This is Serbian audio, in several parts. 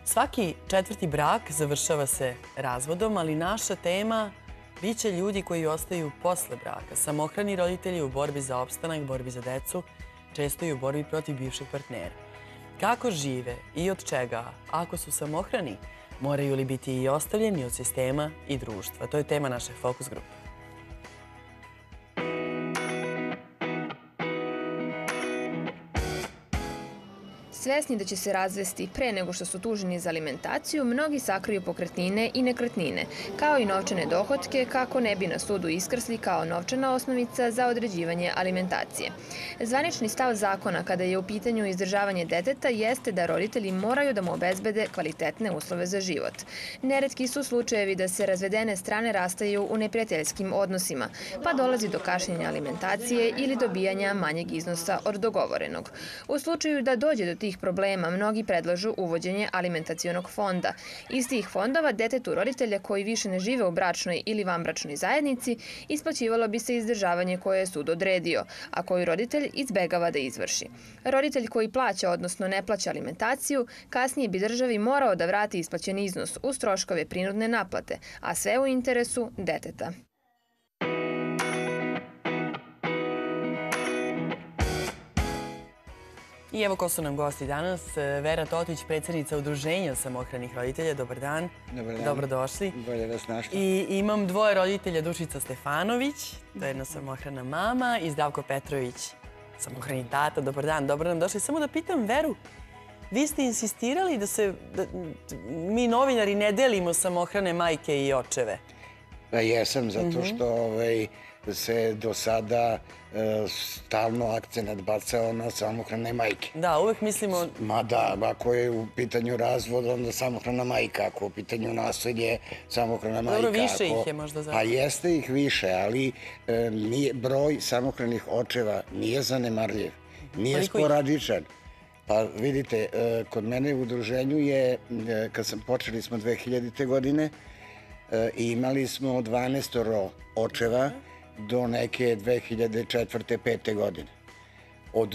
Svaki četvrti brak završava se razvodom, ali naša tema biće ljudi koji ostaju posle braka. Samohrani roditelji u borbi za opstanak, borbi za decu, često i u borbi protiv bivšeg partnera. Kako žive i od čega, ako su samohrani, moraju li biti i ostavljeni od sistema i društva? To je tema naše Fokus grupe. Svesni da će se razvesti pre nego što su tuženi za alimentaciju, mnogi sakriju pokretnine i nekretnine, kao i novčane dohotke, kako ne bi na sudu iskrsli kao novčana osnovica za određivanje alimentacije. Zvanični stav zakona kada je u pitanju izdržavanje deteta jeste da roditelji moraju da mu obezbede kvalitetne uslove za život. Neretki su slučajevi da se razvedene strane rastaju u neprijateljskim odnosima, pa dolazi do kašnjenja alimentacije ili dobijanja manjeg iznosa od dogovorenog. U slučaju da dođe do tih problema, mnogi predlažu uvođenje alimentacionog fonda. Iz tih fondova detetu roditelja koji više ne žive u bračnoj ili vanbračnoj zajednici isplaćivalo bi se izdržavanje koje je sud odredio, a koji roditelj izbegava da izvrši. Roditelj koji plaća, odnosno ne plaća alimentaciju, kasnije bi državi morao da vrati isplaćen iznos uz troškove prinudne naplate, a sve u interesu deteta. I evo ko su nam gosti danas. Vera Totić, predsjednica Udruženja samohranih roditelja. Dobar dan. Dobar dan. Dobrodošli. Bolje vas našli. I imam dvoje roditelja, Dušica Stefanović, to je jedna samohrana mama, i Zdravko Petrović, samohrani tata. Dobar dan, dobro nam došli. Samo da pitam Veru, vi ste insistirali da mi novinari ne delimo samohrane majke i očeve. Pa jesam, zato što se do sada stalno akcenat bacao na samohrane majke. Da, uvek mislimo... Ma da, ako je u pitanju razvod, onda samohrana majka. Ako je u pitanju nasilje, samohrana majka. Dobro, više ih je možda zato. Pa jeste ih više, ali broj samohranih očeva nije zanemarljiv. Nije sporadičan. Pa vidite, kod mene u udruženju je, počeli smo 2000. godine, imali smo 12 očeva do neke 2004. 5. godine. Od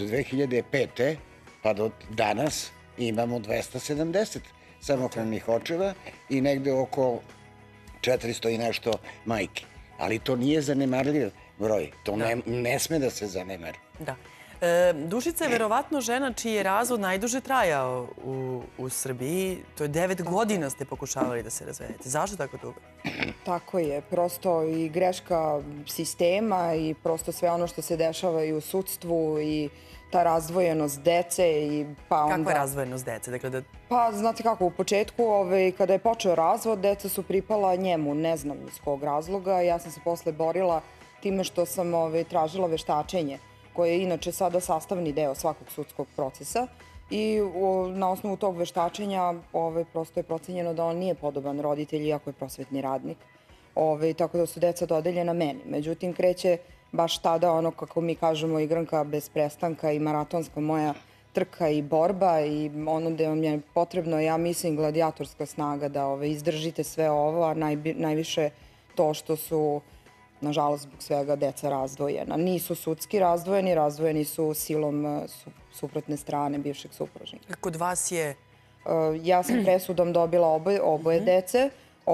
2005. pa do danas imamo 270 samohranih očeva i negde oko 400 i nešto majke. Ali to nije zanemarljiv broj. To ne sme da se zanemari. Da. Dušica je verovatno žena čiji je razvod najduže trajao u Srbiji. To je 9 godina ste pokušavali da se razvedete. Zašto tako dugo? Tako je. Prosto i greška sistema i prosto sve ono što se dešava i u sudstvu i ta razdvojenost dece. Kakva je razdvojenost dece? Pa, znate kako, u početku, kada je počeo razvod, deca su pripala njemu, ne znam iz kog razloga. Ja sam se posle borila time što sam tražila veštačenje, koje je inače sada sastavni deo svakog sudskog procesa. I na osnovu tog veštačenja prosto je procenjeno da on nije podoban roditelj, iako je prosvetni radnik. Tako da su deca dodeljena meni. Međutim, kreće baš tada ono, kako mi kažemo, igranka bez prestanka i maratonska moja trka i borba i ono gde vam je potrebno, ja mislim, gladijatorska snaga da izdržite sve ovo, a najviše to što su, nažalost, zbog svega deca razdvojena. Nisu sudski razdvojeni, razdvojeni su silom suprotne strane bivšeg supružnika. Kod vas je... Ja sam presudom dobila oboje dece,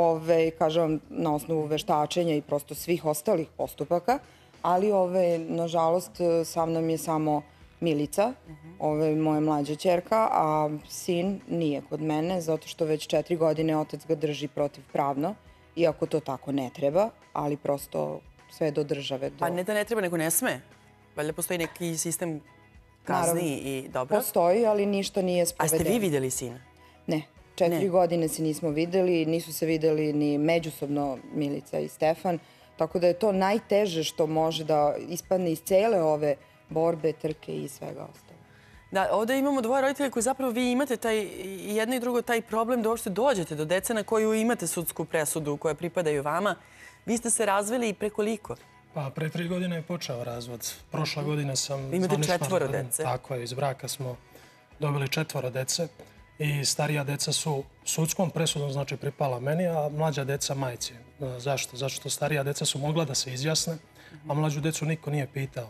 kažem vam, na osnovu veštačenja i prosto svih ostalih postupaka, ali nažalost sa mnom je samo Milica, moja mlađa ćerka, a sin nije kod mene, zato što već 4 godine otac ga drži protivpravno, iako to tako ne treba, ali prosto sve do države. Pa ne da ne treba, nego ne sme. Valjda postoji neki sistem kazni i dobro? Postoji, ali ništa nije sprovedeno. A ste vi videli sina? Ne. 4 godine se nismo videli, nisu se videli ni međusobno Milica i Stefan, tako da je to najteže što može da ispadne iz cele ove borbe, trke i svega ostalo. Da, ovdje imamo dvoje roditelja koji zapravo vi imate jedno i drugo taj problem da uopšte dođete do dece na koju imate sudsku presudu koja pripadaju vama. Vi ste se razveli i prekoliko? Pa pre 3 godine je počeo razvod. Prošla godina sam... Imate 4 dece? Tako je, iz braka smo dobili 4 dece i starija deca su sudskom presudom, znači pripala meni, a mlađa deca majci. Zašto? Zato što starija deca su mogla da se izjasne, a mlađu decu niko nije pitao.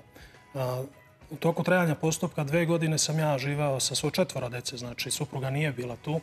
U toku trajanja postupka 2 godine sam ja živeo sa svo 4 dece, znači supruga nije bila tu.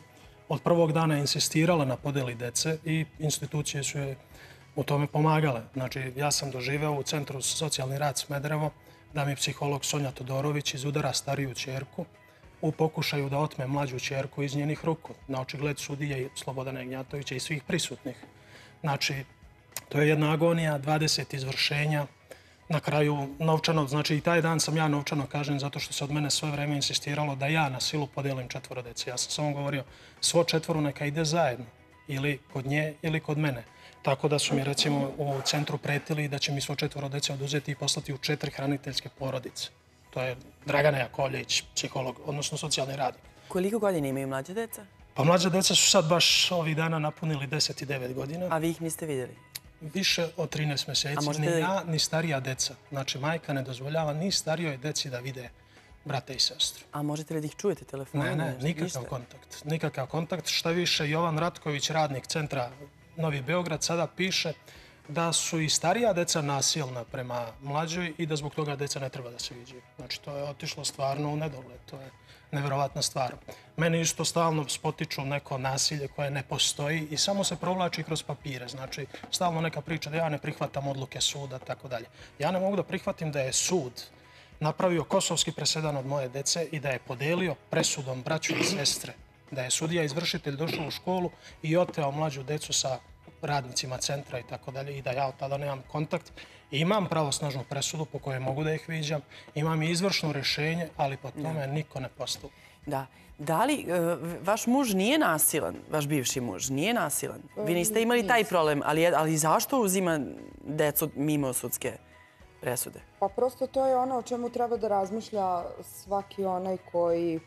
od prvog dana insistirala na podeli dece i institucije su je u tome pomagale. Znači, ja sam doživeo u Centru za socijalni rad Smederevo da mi psiholog Sonja Todorović izudara stariju ćerku u pokušaju da otme mlađu ćerku iz njenih ruku, na očigled sudije Slobodana Ignjatovića i svih prisutnih. Znači, to je jedna agonija, 20 izvršenja, na kraju novčano, znači i taj dan sam ja novčano kažnjen zato što se od mene sve vreme insistiralo da ja na silu podijelim 4 dece. Ja sam samo govorio, svo 4 neka ide zajedno, ili kod nje ili kod mene. Tako da su mi recimo u centru pretili da će mi svo 4 dece oduzeti i poslati u 4 hraniteljske porodice. To je Dragana Jakovljević, psiholog, odnosno socijalni radnik. Koliko godina imaju mlađe deca? Pa mlađe deca su sad baš ovih dana napunili 10 i 9 godina. A vi ih niste vidjeli? Više od 13 mjeseci. Ni ja, ni starija deca. Znači, majka ne dozvoljava ni starijoj deci da vide brata i sestru. A možete li da ih čujete telefonom? Ne, nikakav kontakt. Nikakav kontakt. Šta više, Jovan Ratković, radnik centra Novi Beograd, sada piše da su i starija deca nasilna prema mlađoj i da zbog toga deca ne treba da se viđaju. Znači, to je otišlo stvarno u nedogled. To je nevjerovatna stvar. Mene isto stalno spotiču neko nasilje koje ne postoji i samo se provlači kroz papire. Znači, stalno neka priča da ja ne prihvatam odluke suda, tako dalje. Ja ne mogu da prihvatim da je sud napravio kosovski presedan od moje dece i da je podelio presudom braću i sestre. Da je sudija izvršitelj došao u školu i oteo mlađu decu sa radnicima centra i tako dalje i da ja od tada nemam kontakt. Imam pravosnažnu presudu po kojoj mogu da ih viđam, imam i izvršno rješenje, ali po tome niko ne postupa. Da. Da li vaš muž nije nasilan, vaš bivši muž nije nasilan? Vi niste imali taj problem, ali zašto uzima decu mimo sudske presude? Pa prosto to je ono o čemu treba da razmišlja svaki onaj koji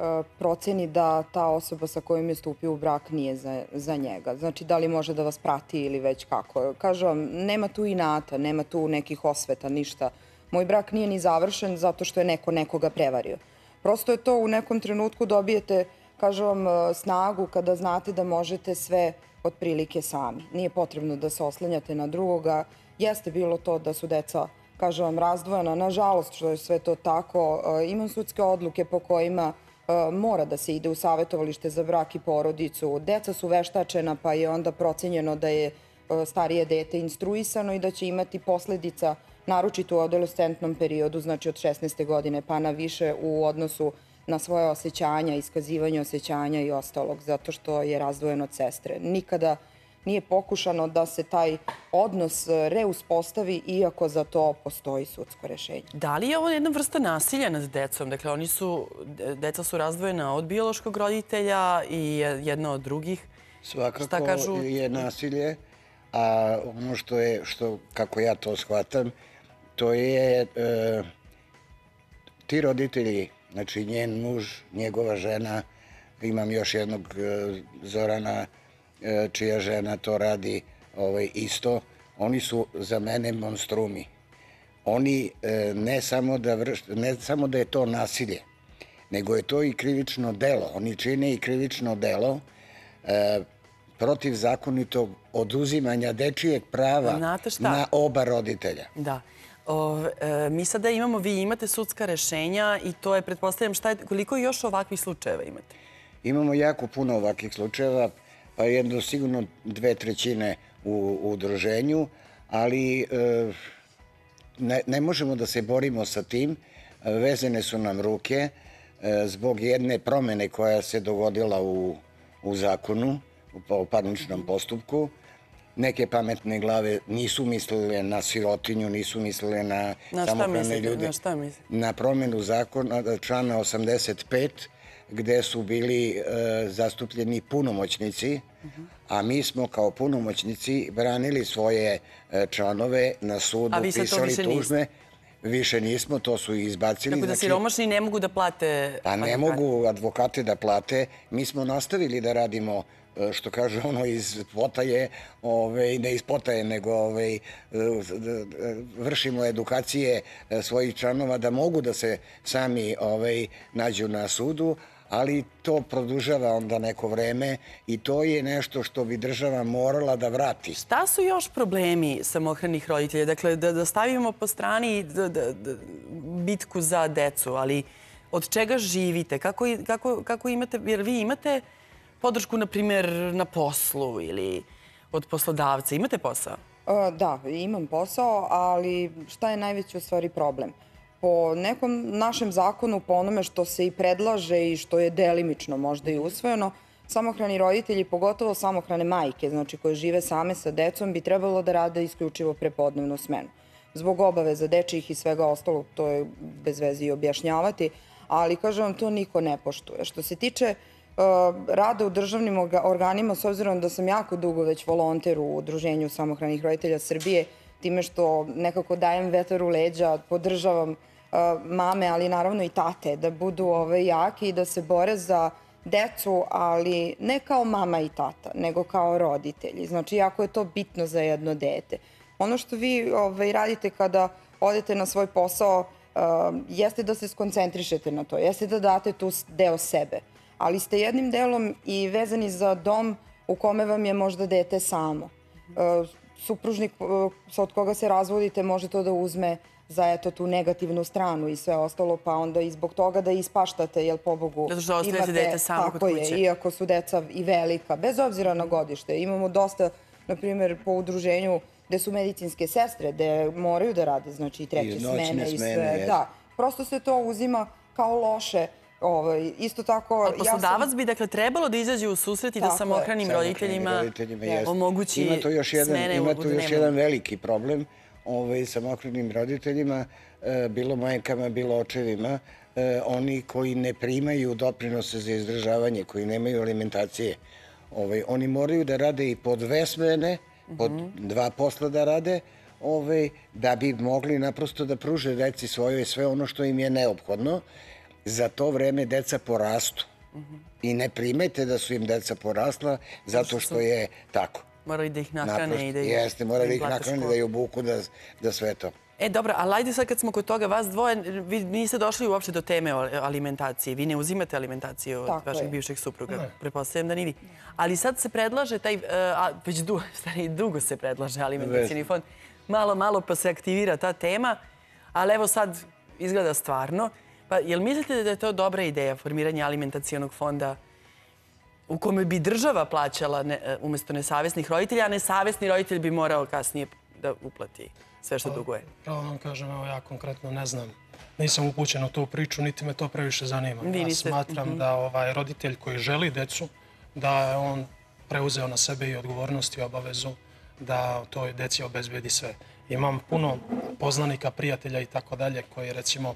proceni da ta osoba sa kojom je stupio u brak nije za njega. Znači, da li može da vas prati ili već kako. Kažem vam, nema tu inata, nema tu nekih osveta, ništa. Moj brak nije ni završen zato što je neko nekoga prevario. Prosto je to u nekom trenutku dobijete, kažem vam, snagu kada znate da možete sve otprilike sami. Nije potrebno da se oslanjate na drugoga. Jeste bilo to da su deca, kažem vam, razdvojena. Nažalost, što je sve to tako. Imam sudske odluke po kojima mora da se ide u savjetovalište za brak i porodicu. Deca su veštačena pa je onda procenjeno da je starije dete instruisano i da će imati posledica naročito u adolescentnom periodu, znači od 16. godine pa na više u odnosu na svoje osjećanja, iskazivanje osjećanja i ostalog, zato što je razdvojen od sestre. Nikada nije pokušano da se taj odnos reuspostavi, iako za to postoji sudsko rješenje. Da li je ovo jedna vrsta nasilja nad decom? Dakle, deca su razdvojena od biološkog roditelja i jedna od drugih. Svakako je nasilje, a ono kako ja to shvatam, to je ti roditelji, znači njen muž, njegova žena, imam još jednog Zorana, čija žena to radi isto, oni su za mene monstrumi. Oni ne samo da je to nasilje, nego je to i krivično delo. Oni čine i krivično delo protiv zakonitog oduzimanja dečijeg prava na oba roditelja. Da. Mi sada vi imate sudska rešenja i to je, pretpostavljam, koliko još ovakvih slučajeva imate? Imamo jako puno ovakvih slučajeva, pa jedno sigurno 2/3 u udruženju, ali ne možemo da se borimo sa tim. Vezane su nam ruke zbog jedne promene koja se dogodila u zakonu, u parničnom postupku. Neke pametne glave nisu mislile na sirotinju, nisu mislile na samohrane ljude. Na šta mislite? Na promenu zakona, člana 85, gde su bili zastupljeni punomoćnici, a mi smo kao punomoćnici branili svoje članove na sudu, pisali tužbe. Više nismo, to su izbacili. Tako da siromašni ne mogu da plate... Pa ne mogu advokate da plate. Mi smo nastavili da radimo, što kaže ono, iz potaje, ne iz potaje, nego vršimo edukacije svojih članova da mogu da se sami nađu na sudu, ali to produžava onda neko vreme i to je nešto što bi država morala da vrati. Šta su još problemi samohranih roditelja? Dakle, da stavimo po strani bitku za decu, ali od čega živite? Kako imate, jer vi imate podršku, na primjer, na poslu ili od poslodavca? Imate posao? Da, imam posao, ali šta je najveći u stvari problem? Po nekom našem zakonu, po onome što se i predlaže i što je delimično možda i usvojeno, samohrani roditelji, pogotovo samohrane majke, znači koje žive same sa decom, bi trebalo da rade isključivo prepodnevnu smenu. Zbog obaveza dečijih i svega ostalog, to je bez veze i objašnjavati, ali kažem vam, to niko ne poštuje. Što se tiče rada u državnim organima, s obzirom da sam jako dugo već volonter u Udruženju samohranih roditelja Srbije, time što nekako dajem vetar u leđa, podržavam mame, ali naravno i tate, da budu jaki i da se bore za decu, ali ne kao mama i tata, nego kao roditelji. Znači, jako je to bitno za jedno dete. Ono što vi radite kada odete na svoj posao jeste da se skoncentrišete na to, jeste da date tu deo sebe, ali ste jednim delom i vezani za dom u kome vam je možda dete samo. Supružnik od koga se razvodite može to da uzme za tu negativnu stranu i sve ostalo, pa onda i zbog toga da ispaštate, jel pobogu zato što ostavite dete samo kod kuće. Tako je, iako su deca i velika, bez obzira na godište. Imamo dosta, na primjer, po udruženju gde su medicinske sestre, gde moraju da rade, znači i treće smene i sve. Da, prosto se to uzima kao loše. Isto tako... Ali poslodavac bi, dakle, trebalo da izađe u susret i da samohranim roditeljima omogući smene. Ima tu još jedan veliki problem. Samohranim roditeljima, bilo majkama, bilo očevima, oni koji ne primaju doprinose za izdržavanje, koji nemaju alimentacije, oni moraju da rade i po 2 smene, po 2 posla da rade, da bi mogli naprosto da pruže deci svojoj sve ono što im je neophodno. Za to vreme deca porastu i ne primete da su im deca porasla zato što je tako. Morali da ih nahrane i da ih jeste, morali da ih nahrane, da ih obuku, da sve to. Dobro, ali ajde sad kad smo kod toga, vas dvoje, vi niste došli uopšte do teme alimentacije. Vi ne uzimate alimentaciju od vašeg bivšeg supruga. Pretpostavljam da ni vi. Ali sad se predlaže taj, već dugo se predlaže alimentacijni fond. Malo pa se aktivira ta tema, ali evo sad izgleda stvarno. Pa jel mislite da je to dobra ideja, formiranje alimentacijonog fonda u kome bi država plaćala umjesto nesavesnih roditelja, a nesavesni roditelj bi morao kasnije da uplati sve što duguje? Pravo vam kažem, evo ja konkretno ne znam. Nisam upućen u tu priču, niti me to previše zanima. Ja smatram da roditelj koji želi decu, da je on preuzeo na sebe i odgovornost i obavezu da toj deci obezbedi sve. Imam puno poznanika, prijatelja i tako dalje koji recimo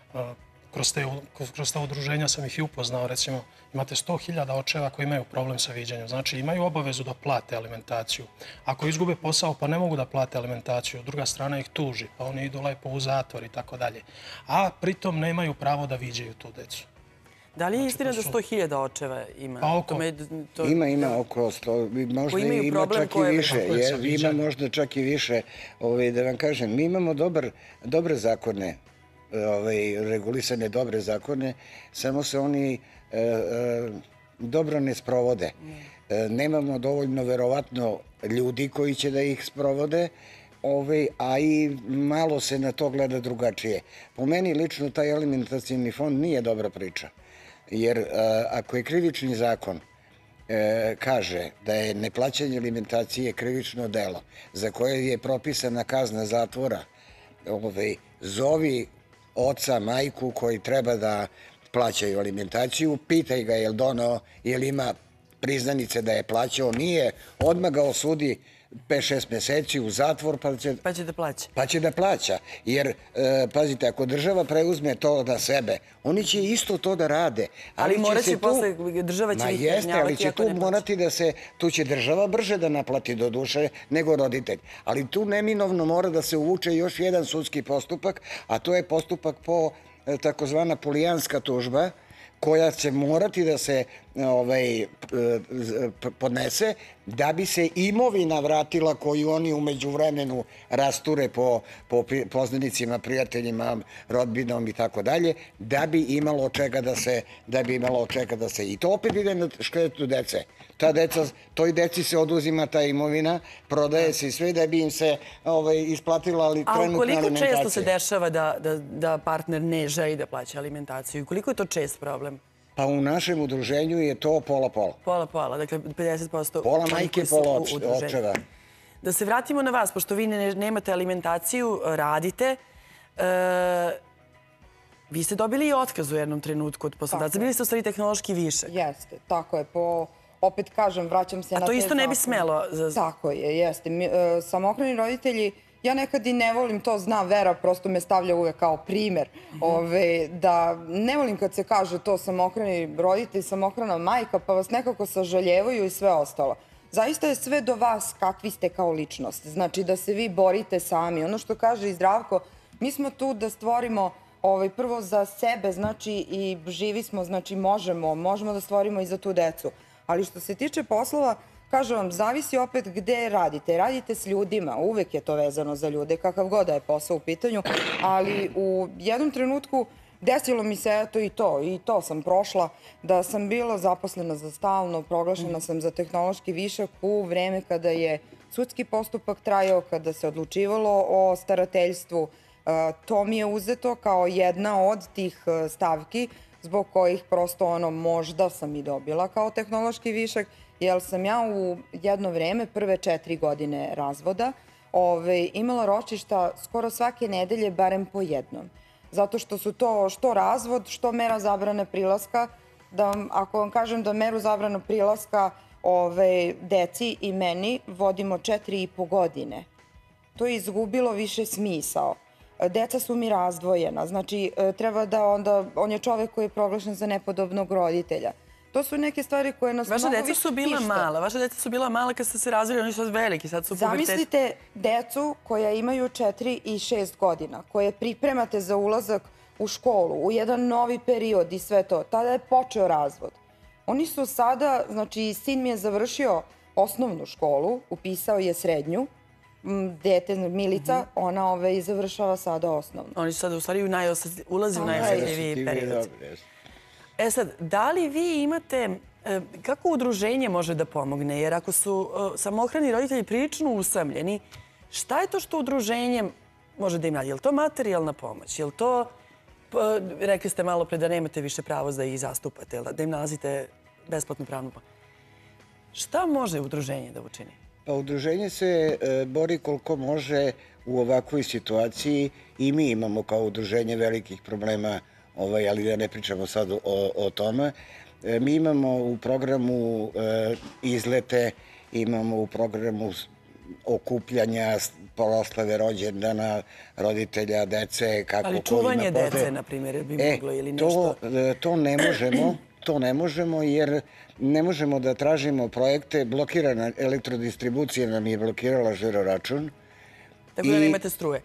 kroz ta udruženja sam ih i upoznao, recimo, imate 100.000 očeva koji imaju problem sa viđanjem. Znači, imaju obavezu da plate alimentaciju. Ako izgube posao, pa ne mogu da plate alimentaciju, druga strana ih tuži, pa oni idu lepo u zatvor i tako dalje. A pritom nemaju pravo da viđaju tu decu. Da li je istina da 100.000 očeva ima? Ima oko 100, možda ima čak i više. Ima možda čak i više. Da vam kažem, mi imamo dobre zakone, regulisane dobre zakone, samo se oni dobro ne sprovode. Nemamo dovoljno, verovatno, ljudi koji će da ih sprovode, a i malo se na to gleda drugačije. Po meni lično taj alimentacijni fond nije dobra priča. Jer ako je krivični zakon kaže da je neplaćanje alimentacije krivično delo za koje je propisana kazna zatvora, zovi oca, majku koji treba da plaćaju alimentaciju, pitaj ga je li donao, je li ima priznanice da je plaćao, nije, odmah ga osudi 5-6 meseci u zatvor, pa će da plaća. Pa će da plaća. Jer, pazite, ako država preuzme to na sebe, oni će isto to da rade. Ali morat će posle, država će ih kažnjavati ali će tu morati da se, tu će država brže da naplati do duše nego roditelj. Ali tu neminovno mora da se uvuče još jedan sudski postupak, a to je postupak po takozvana polijanska tužba, koja će morati da se podnese da bi se imovina vratila koju oni umeđu vremenu rasture po poznanicima, prijateljima, rodbinom i tako dalje, da bi imalo od čega da se... I to opet ide na štetu dece. Toj deci se oduzima ta imovina, prodaje se sve da bi im se isplatila trenutna alimentacija. A koliko često se dešava da partner ne želi da plaća alimentaciju? I koliko je to čest problem? Pa u našem udruženju je to pola-pola. Pola-pola, dakle 50% Pola majke, pola očeva. Da se vratimo na vas, pošto vi nemate alimentaciju, radite. Vi ste dobili i otkaz u jednom trenutku od poslodavca. Bili ste u stvari tehnološki višak. Jeste, tako je. Opet kažem, vraćam se na te zakone. A to isto ne bi smelo? Tako je, jeste. Samohrani roditelji, ja nekad i ne volim to, zna Vera, prosto me stavlja uvek kao primer. Da ne volim kad se kaže to samohrani roditelj, samohrana majka, pa vas nekako sažaljevaju i sve ostalo. Zaista je sve do vas kakvi ste kao ličnost. Znači da se vi borite sami. Ono što kaže i Zdravko, mi smo tu da stvorimo prvo za sebe, znači i živi smo, znači možemo da stvorimo i za tu decu. Ali što se tiče poslova, kažem vam, zavisi opet gde radite. Radite s ljudima, uvek je to vezano za ljude, kakav god da je posao u pitanju, ali u jednom trenutku desilo mi se eto i to sam prošla, da sam bila zaposlena za stalno, proglašena sam za tehnološki višak u vreme kada je sudski postupak trajao, kada se odlučivalo o starateljstvu. To mi je uzeto kao jedna od tih stavki zbog kojih prosto možda sam i dobila kao tehnološki višak, jer sam ja u jedno vreme, prve 4 godine razvoda, imala ročišta skoro svake nedelje, barem po jednom. Zato što su to što razvod, što mera zabrane prilaska. Ako vam kažem da meru zabrane prilaska deci i meni vodimo 4,5 godine, to je izgubilo više smisao. Deca su mi razdvojena, znači treba da onda, on je čovek koji je proglašen za nepodobnog roditelja. To su neke stvari koje nas mnogo više tište. Vaša deca su bila mala kad ste se razvili, oni su sad veliki, sad su u pubertetu. Zamislite decu koja imaju 4 i 6 godina, koje pripremate za ulazak u školu, u jedan novi period i sve to. Tada je počeo razvod. Oni su sada, znači sin mi je završio osnovnu školu, upisao je srednju, dete Milica, ona završava sada osnovno. Oni su sada u stvari ulazi u najosjetljiviji period. E sad, da li vi imate, kako udruženje može da pomogne? Jer ako su samohrani roditelji prilično usamljeni, šta je to što udruženje može da im radi? Je li to materijalna pomoć? Je li to, rekli ste malo pre da nemate više pravo da ih zastupate, da im nalazite besplatnu pravnu pomoć? Šta može udruženje da učini? Pa udruženje se bori koliko može u ovakvoj situaciji i mi imamo kao udruženje velikih problema, ali da ne pričamo sad o tome. Mi imamo u programu izlete, imamo u programu okupljanja, proslave rođendana, roditelja, dece, kako ko ima potrebe. Ali čuvanje dece, na primjer, bi moglo ili nešto? To ne možemo jer ne možemo da tražimo projekte. Blokirana elektrodistribucija nam je blokirala žiro-račun. Tako da nemate struje?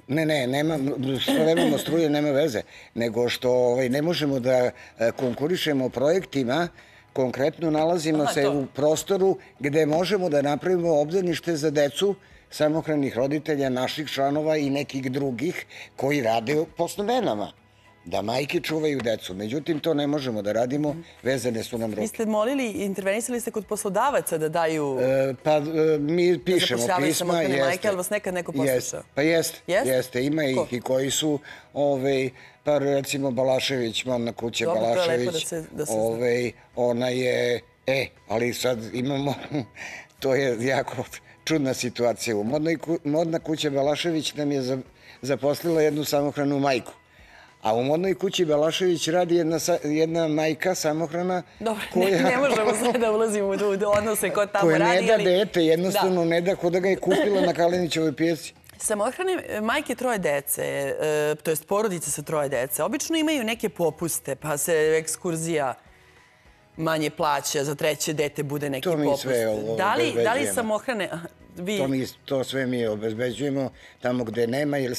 Što nemamo struje, nema veze. Nego što ne možemo da konkurišemo projektima. Konkretno nalazimo se u prostoru gde možemo da napravimo obdanište za decu samohranih roditelja, naših članova i nekih drugih koji rade po smenama. Da majke čuvaju decu. Međutim, to ne možemo da radimo, vezane su nam ruke. Vi ste molili, intervenisali ste kod poslodavaca da daju... Pa mi pišemo pisma, jeste. Samohrane majke, ali vas nekad neko poslušao? Pa jeste. Ima ih i koji su, pa recimo Balašević, Modna kuća Balašević, ona je, ali sad imamo, to je jako čudna situacija. Modna kuća Balašević nam je zaposlila jednu samohranu majku. A u Modnoj kući Balašević radi jedna majka samohrana koja... Ne možemo sad da ulazimo u odnose ko tamo radi, ali... Koja ne da dete, jednostavno ne da, ko da ga je kupila na Kalenićevoj pijaci. Samohrane majke 3 dece, to jest porodice sa 3 dece, obično imaju neke popuste, pa se ekskurzija manje plaća, za 3. dete bude neki popust. To mi sve obezbeđujemo. Da li samohrane... To sve mi obezbeđujemo tamo gde nema, jer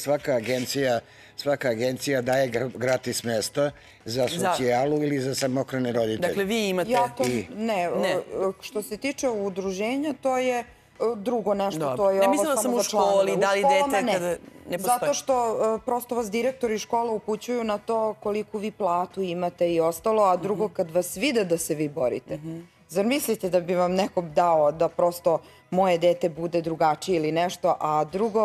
svaka agencija daje gratis mesta za socijalu ili za samohrane roditelje. Dakle, vi imate... Ne. Što se tiče udruženja, to je drugo nešto. To je ne mislila sam u školi, da li dete kada ne postoji. Zato što prosto vas direktori škola upućuju na to koliko vi platu imate i ostalo, a drugo kad vas vide da se vi borite. Zar mislite da bi vam neko dao da prosto moje dete bude drugačije ili nešto, a drugo,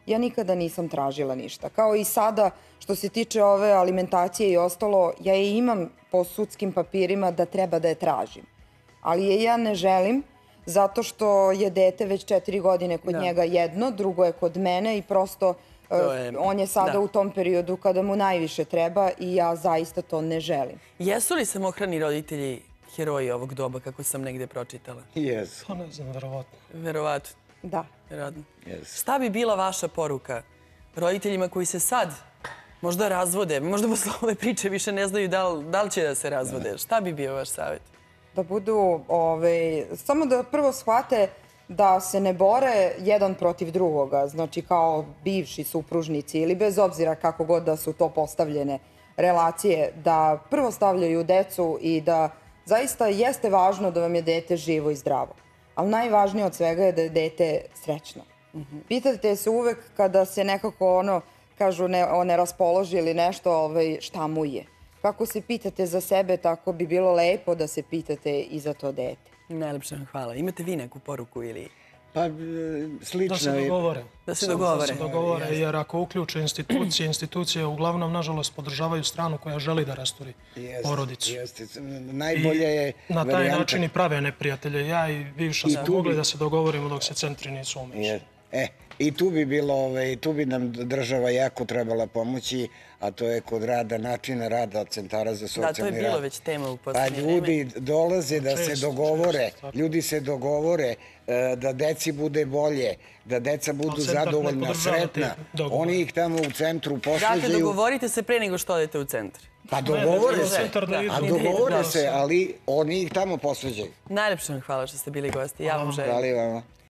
ja nikada nisam tražila ništa. Kao i sada, što se tiče ove alimentacije i ostalo, ja je imam po sudskim papirima da treba da je tražim. Ali je ja ne želim, zato što je dete već 4 godine kod njega jedno, drugo je kod mene i prosto on je sada u tom periodu kada mu najviše treba i ja zaista to ne želim. Jesu li samohrani roditelji heroji ovog doba, kako sam negde pročitala? Jesu. Pa ne znam, verovatno. Verovatno. Da. Verovatno. Jesu. Šta bi bila vaša poruka roditeljima koji se sad možda razvode, možda posle ove priče više ne znaju da li će da se razvode? Šta bi bio vaš savjet? Da budu, samo da prvo shvate da se ne bore jedan protiv drugoga, znači kao bivši supružnici ili bez obzira kako god da su to postavljene relacije, da prvo stavljaju decu i da zaista jeste važno da vam je dete živo i zdravo. Ali najvažnije od svega je da je dete srećno. Pitate se uvek kada se nekako kažu ne raspoloži ili nešto, šta mu je. Kako se pitate za sebe, tako bi bilo lepo da se pitate i za to dete. Najlepše vam hvala. Imate vi neku poruku ili... Pa slično. Da se dogovore. Da se dogovore. Da se dogovore, jer ako uključe institucije uglavnom, nažalost, podržavaju stranu koja želi da rasturi porodicu. Najbolje je... Na taj način i prave neprijatelje. Ja i bivša smo mogli da se dogovorimo dok se centri nisu umešali. I tu bi bilo, tu bi nam država jako trebala pomoći, a to je kod rada, načina rada centara za socijalni rad. Da, to je bilo već tema u Pa poslednje vreme. ljudi dolaze da se dogovore, ljudi se dogovore da deci bude bolje, da deca budu zadovoljna, sretna. Oni ih tamo u centru posveđaju. Dakle, dogovorite se pre nego što odete u centar. Pa dogovore se, ali oni ih tamo posveđaju. Najlepše vam hvala što ste bili gosti. Ja vam želim. Hvala i vama.